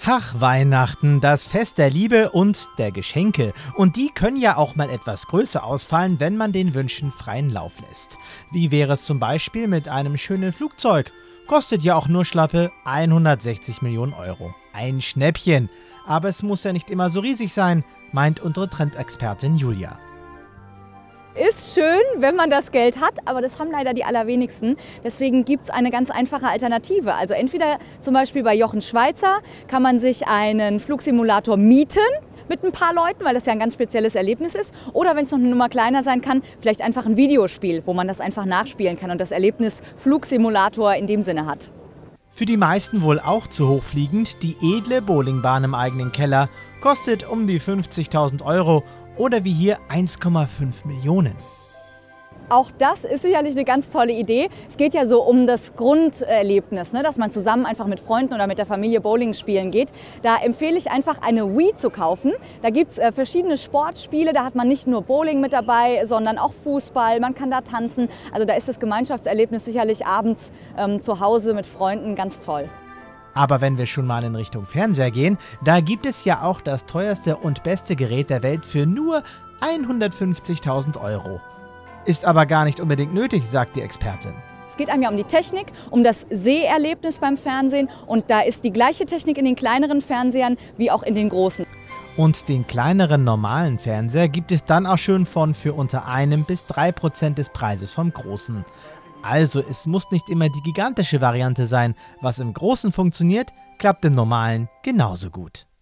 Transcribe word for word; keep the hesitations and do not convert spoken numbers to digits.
Ach, Weihnachten, das Fest der Liebe und der Geschenke. Und die können ja auch mal etwas größer ausfallen, wenn man den Wünschen freien Lauf lässt. Wie wäre es zum Beispiel mit einem schönen Flugzeug? Kostet ja auch nur schlappe hundertsechzig Millionen Euro. Ein Schnäppchen. Aber es muss ja nicht immer so riesig sein, meint unsere Trendexpertin Julia. Ist schön, wenn man das Geld hat, aber das haben leider die allerwenigsten. Deswegen gibt es eine ganz einfache Alternative. Also entweder zum Beispiel bei Jochen Schweizer kann man sich einen Flugsimulator mieten mit ein paar Leuten, weil das ja ein ganz spezielles Erlebnis ist. Oder wenn es noch eine Nummer kleiner sein kann, vielleicht einfach ein Videospiel, wo man das einfach nachspielen kann und das Erlebnis Flugsimulator in dem Sinne hat. Für die meisten wohl auch zu hochfliegend, die edle Bowlingbahn im eigenen Keller kostet um die fünfzigtausend Euro oder wie hier eins Komma fünf Millionen. Auch das ist sicherlich eine ganz tolle Idee. Es geht ja so um das Grunderlebnis, ne, dass man zusammen einfach mit Freunden oder mit der Familie Bowling spielen geht. Da empfehle ich einfach, eine Wii zu kaufen. Da gibt es äh, verschiedene Sportspiele, da hat man nicht nur Bowling mit dabei, sondern auch Fußball, man kann da tanzen. Also da ist das Gemeinschaftserlebnis sicherlich abends ähm, zu Hause mit Freunden ganz toll. Aber wenn wir schon mal in Richtung Fernseher gehen, da gibt es ja auch das teuerste und beste Gerät der Welt für nur hundertfünfzigtausend Euro. Ist aber gar nicht unbedingt nötig, sagt die Expertin. Es geht einem ja um die Technik, um das Seherlebnis beim Fernsehen und da ist die gleiche Technik in den kleineren Fernsehern wie auch in den großen. Und den kleineren normalen Fernseher gibt es dann auch schon von für unter einem bis drei Prozent des Preises vom großen. Also es muss nicht immer die gigantische Variante sein. Was im Großen funktioniert, klappt im Normalen genauso gut.